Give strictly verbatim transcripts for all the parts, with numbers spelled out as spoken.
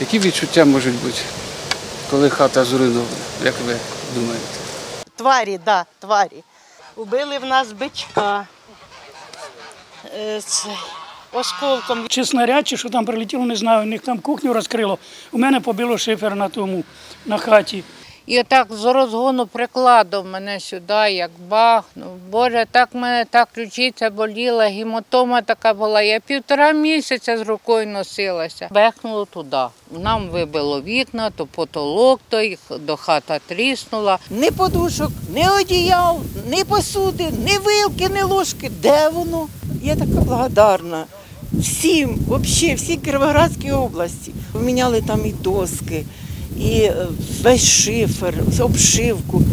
Які відчуття можуть бути, коли хата зруйнована, як ви думаєте? Тварі, так, да, тварі. Убили в нас бичка. Це, осколком. Чи снаряд, чи що там прилетіло, не знаю, у них там кухню розкрило. У мене побило шифер на тому, на хаті. І отак з розгону прикладом мене сюди, як бахнув. Боже, так мене так ключиця боліла, гематома така була. Я півтора місяця з рукою носилася. Бехнуло туди. Нам вибило вікна, то потолок, то їх до хата тріснула. Ні подушок, ні одіял, ні посуди, ні вилки, ні ложки. Де воно? Я така благодарна всім, взагалі, всій Кіровоградській області. Поміняли там і доски, і весь шифер, обшивку.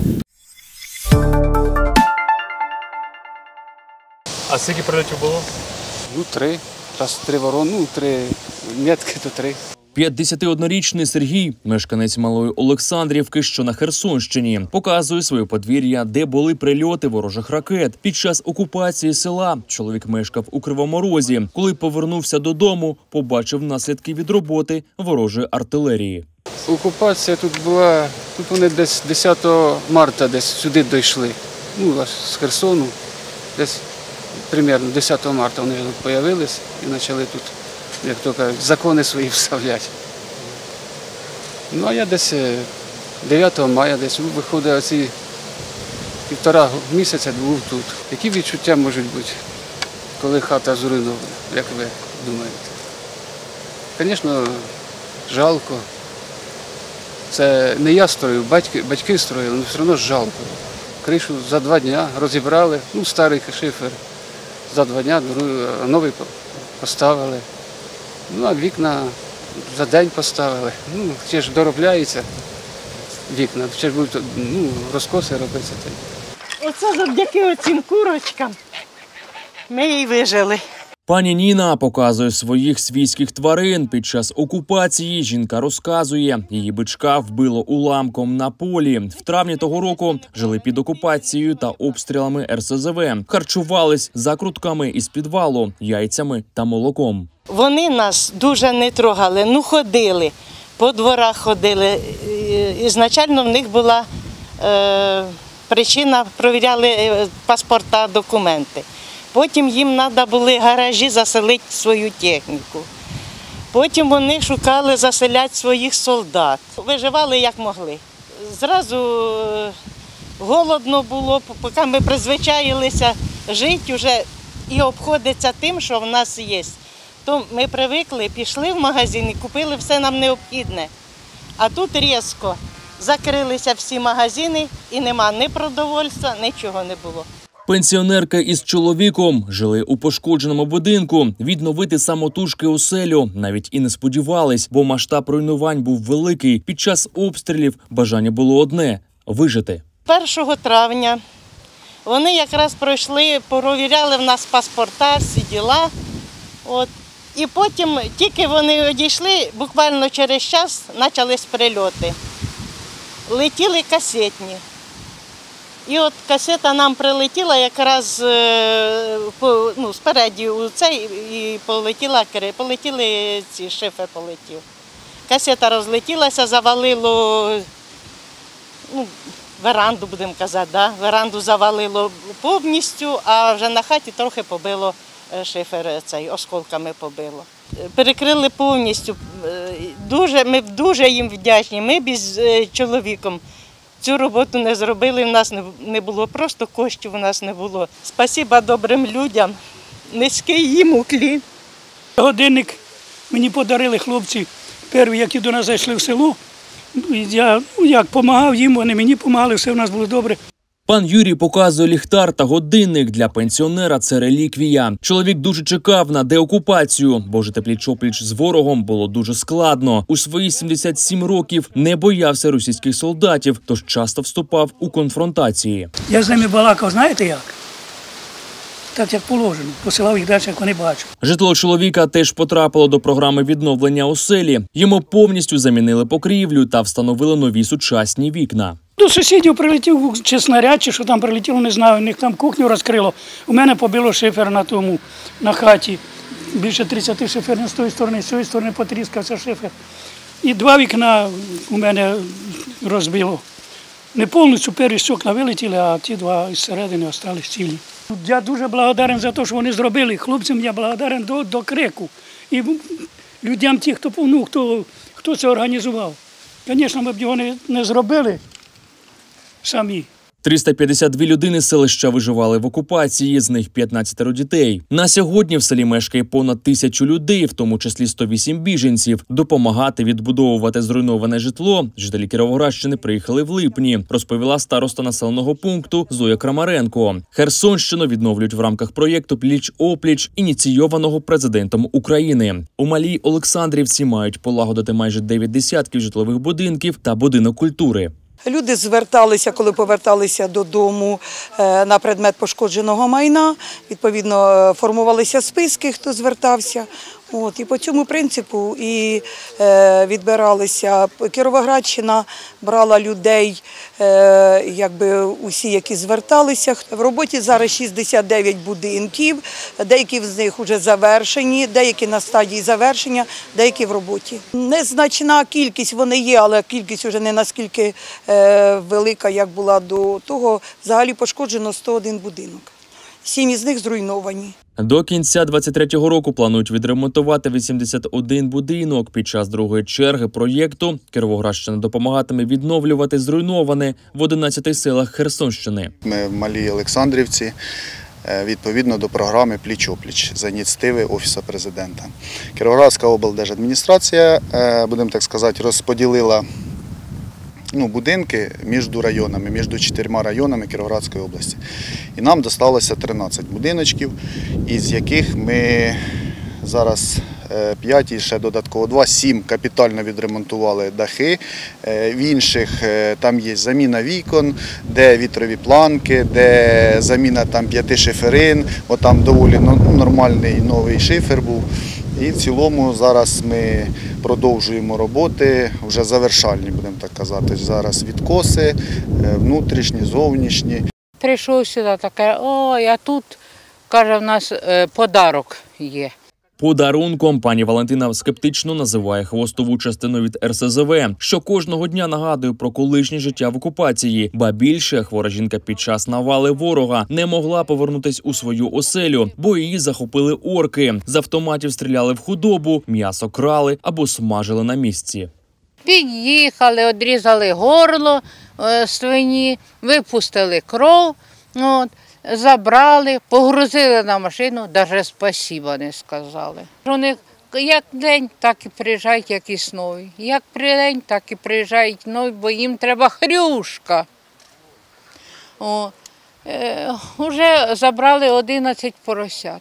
А скільки прильотів було? Ну, три. Раз три ворон, ну, три метки, то три. п'ятдесятиоднорічний Сергій, мешканець Малої Олександрівки, що на Херсонщині, показує своє подвір'я, де були прильоти ворожих ракет. Під час окупації села чоловік мешкав у Кривому Розі. Коли повернувся додому, побачив наслідки від роботи ворожої артилерії. Окупація тут була, тут вони десь десятого марта десь сюди дійшли. Ну, аж з Херсону, десь примерно десятого марта вони тут з'явилися і почали тут, як то кажуть, закони свої вставляти. Ну, а я десь дев'ятого мая, десь виходить оці півтора місяця був тут. Які відчуття можуть бути, коли хата зруйнована, як ви думаєте? Звісно, жалко. Це не я строїв, батьки, батьки строїли, але все одно жалко. Кришу за два дні розібрали, ну, старий шифер, за два дні новий поставили. Ну, а вікна за день поставили. Ну, ще ж доробляються вікна, ще ж будуть, ну, розкоси робитися. Оце завдяки оцим курочкам ми і вижили. Пані Ніна показує своїх свійських тварин. Під час окупації жінка розказує, її бичка вбило уламком на полі. В травні того року жили під окупацією та обстрілами ер ес зе ве. Харчувались закрутками із підвалу, яйцями та молоком. Вони нас дуже не трогали, ну ходили, по дворах ходили. Ізначально в них була е, причина, перевіряли паспорта, документи. Потім їм треба було гаражі заселити свою техніку. Потім вони шукали заселяти своїх солдат. Виживали як могли. Зразу голодно було, поки ми призвичаїлися жити вже і обходиться тим, що в нас є. То ми привикли, пішли в магазин і купили все нам необхідне. А тут різко закрилися всі магазини і нема ні продовольства, нічого не було. Пенсіонерка із чоловіком жили у пошкодженому будинку. Відновити самотужки оселю навіть і не сподівались, бо масштаб руйнувань був великий. Під час обстрілів бажання було одне – вижити. першого травня вони якраз пройшли, перевіряли в нас паспорта, всі діла. От. І потім, тільки вони одійшли, буквально через час почались прильоти. Летіли касетні. І от касета нам прилетіла якраз ну, спереді у цей і полетіла, полетіли ці, шифер полетів. Касета розлетілася, завалило, ну, веранду, будемо казати, да? Веранду завалило повністю, а вже на хаті трохи побило шифер, цей, осколками побило. Перекрили повністю. Дуже, ми дуже їм вдячні, ми без чоловіком. Цю роботу не зробили, в нас не було, просто коштів у нас не було. Спасибо добрим людям, низький їм уклін. Годинник мені подарили хлопці, перші, які до нас зайшли в село. Я, ну, як, допомагав їм, вони мені допомагали, все в нас було добре. Пан Юрій показує ліхтар та годинник. Для пенсіонера це реліквія. Чоловік дуже чекав на деокупацію, бо жити пліч-опліч з ворогом було дуже складно. У свої сімдесят сім років не боявся російських солдатів, тож часто вступав у конфронтації. Я з ними балакав, знаєте як? Так, як положено. Посилав їх далі, як вони бачать. Житло чоловіка теж потрапило до програми відновлення оселі. Йому повністю замінили покрівлю та встановили нові сучасні вікна. До сусідів прилетів чи снаряд, чи що там прилетіло, не знаю, у них там кухню розкрило. У мене побило шифер на тому, на хаті. Більше тридцяти шиферів з тої сторони, з цієї сторони потріскався шифер. І два вікна у мене розбило. Не повністю перші стекла вилетіли, а ті два зсередини залишилися цілі. Я дуже благодарен за те, що вони зробили. Хлопцям я благодарен до, до крику. І людям ті, хто, ну, хто, хто це організував. Звісно, ми б його не, не зробили самі. триста п'ятдесят дві людини з селища виживали в окупації, з них п'ятнадцять дітей. На сьогодні в селі мешкає понад тисячу людей, в тому числі сто вісім біженців. Допомагати відбудовувати зруйноване житло жителі Кіровоградщини приїхали в липні, розповіла староста населеного пункту Зоя Крамаренко. Херсонщину відновлюють в рамках проєкту «Пліч-опліч», ініційованого президентом України. У Малій Олександрівці мають полагодити майже дев'ять десятків житлових будинків та будинок культури. Люди зверталися, коли поверталися додому на предмет пошкодженого майна. Відповідно, формувалися списки, хто звертався. От, і по цьому принципу і е, відбиралися. Кіровоградщина брала людей, е, якби усі, які зверталися. В роботі зараз шістдесят дев'ять будинків, деякі з них вже завершені, деякі на стадії завершення, деякі в роботі. Незначна кількість вони є, але кількість вже не наскільки е, велика, як була до того. Взагалі пошкоджено сто один будинок. Сім із них зруйновані. До кінця двадцять третього року планують відремонтувати вісімдесят один будинок. Під час другої черги проєкту Кіровоградщина допомагатиме відновлювати зруйноване в одинадцяти селах Херсонщини. Ми в Малій Олександрівці відповідно до програми «Пліч-опліч» за ініціативи Офісу Президента. Кіровоградська облдержадміністрація, будемо так сказати, розподілила Ну, будинки між районами, між чотирма районами Кіровоградської області. І нам досталося тринадцять будиночків, із яких ми зараз п'ять і ще додатково два, сім капітально відремонтували дахи. В інших там є заміна вікон, де вітрові планки, де заміна там п'яти шиферин, от там доволі нормальний новий шифер був. І в цілому зараз ми продовжуємо роботи, вже завершальні, будемо так казати. Зараз відкоси, внутрішні, зовнішні. Прийшов сюди, таке, ой, а тут, каже, в нас подарок є. Подарунком пані Валентина скептично називає хвостову частину від ер ес зе ве, що кожного дня нагадує про колишнє життя в окупації. Ба більше, хвора жінка під час навали ворога не могла повернутись у свою оселю, бо її захопили орки. З автоматів стріляли в худобу, м'ясо крали або смажили на місці. Під'їхали, одрізали горло свині, випустили кров, от. Забрали, погрузили на машину, навіть спасіба не сказали. Вони як день, так і приїжджають, як і нові. Як день, так і приїжджають нові, бо їм треба хрюшка. О, е, вже забрали одинадцять поросят.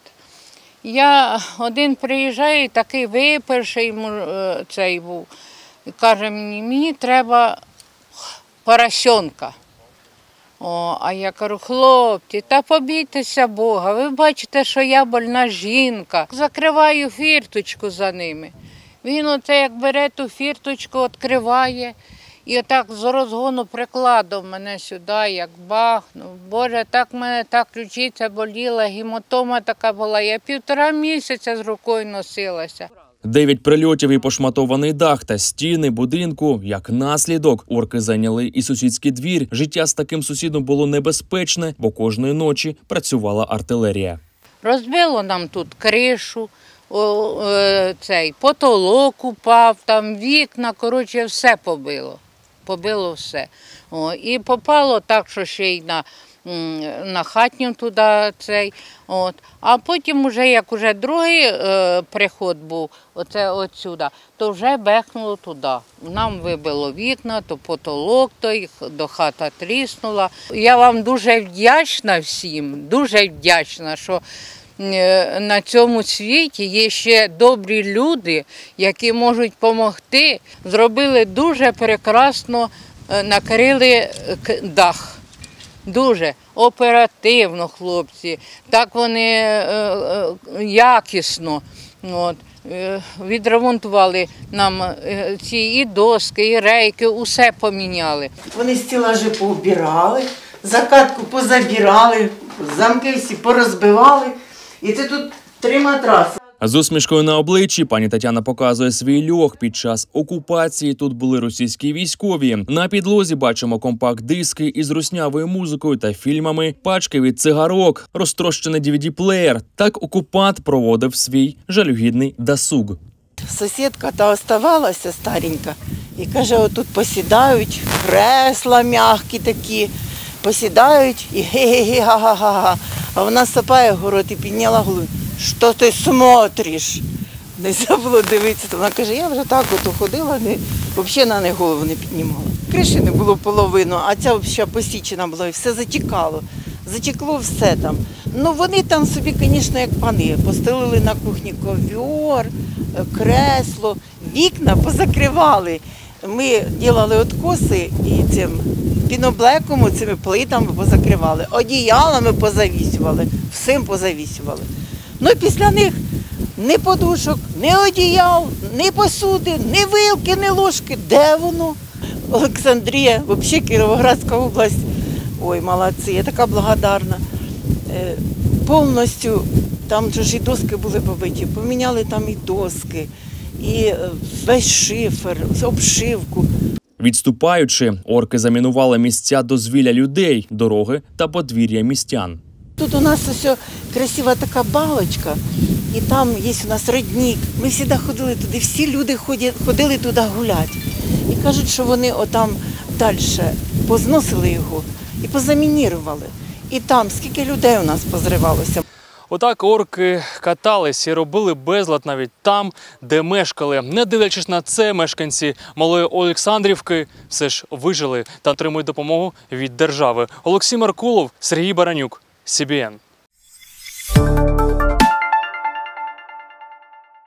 Я один приїжджаю, такий виперший цей був, каже мені, мені треба поросенка. О, а я кажу, хлопці, та побійтеся Бога, ви бачите, що я больна жінка. Закриваю фірточку за ними. Він оце як бере ту фірточку, відкриває і отак з розгону прикладом мене сюди, як бахнув. Боже, так мене так ключиця боліла, гематома така була. Я півтора місяця з рукою носилася. Дев'ять прильотів і пошматований дах та стіни будинку. Як наслідок, орки зайняли і сусідський двір. Життя з таким сусідом було небезпечне, бо кожної ночі працювала артилерія. Розбило нам тут кришу, о, е, цей потолок упав, там вікна, коротше, все побило. Побило все. О, і попало так, що ще й на... на хатню туди цей, от. А потім, уже, як уже другий е, приход був, оце отсюди, то вже бехнуло туди. Нам вибило вікна, то потолок, той, до хата тріснула. Я вам дуже вдячна всім, дуже вдячна, що е, на цьому світі є ще добрі люди, які можуть допомогти. Зробили дуже прекрасно, е, накрили дах. Дуже оперативно, хлопці, так вони е, е, якісно от, е, відремонтували нам е, ці і доски, і рейки, усе поміняли. Вони стелажі поубирали, закатку позабирали, замки всі порозбивали. І це тут три матраси. З усмішкою на обличчі пані Тетяна показує свій льох. Під час окупації тут були російські військові. На підлозі бачимо компакт-диски із руснявою музикою та фільмами, пачки від цигарок, розтрощений ді ві ді-плеєр. Так окупант проводив свій жалюгідний досуг. Сусідка та оставалася старенька і каже, отут посідають, кресла м'які такі, посідають і ге-ге-ге-га-га-га. А вона сапає город і підняла голову. Що ти смотриш? Не було дивитися. Вона каже, я вже так от ходила, не, взагалі на неї голову не піднімала. Криші не було половину, а ця взагалі посічена була і все затікало. Затекло все там. Ну вони там собі, звісно, як пани. Постелили на кухні ковер, кресло, вікна позакривали. Ми робили откоси і цим піноблеком, цими плитами позакривали, одіялами позавісювали, всім позавісювали. Ну і після них ні подушок, ні одіял, ні посуди, ні вилки, ні ложки. Де воно? Олександрія, взагалі Кіровоградська область. Ой, молодці, я така благодарна. Е, повністю, там ж і доски були побиті, поміняли там і доски, і весь шифер, обшивку. Відступаючи, орки замінували місця дозвілля людей, дороги та подвір'я містян. Тут у нас ось красива така балочка, і там є у нас родник. Ми завжди ходили туди, всі люди ходили туди гуляти. І кажуть, що вони отам далі позносили його і позамінірували. І там скільки людей у нас позривалося. Отак орки катались і робили безлад навіть там, де мешкали. Не дивлячись на це, мешканці Малої Олександрівки все ж вижили та отримують допомогу від держави. Олексій Маркулов, Сергій Баранюк, Сі Бі Ен.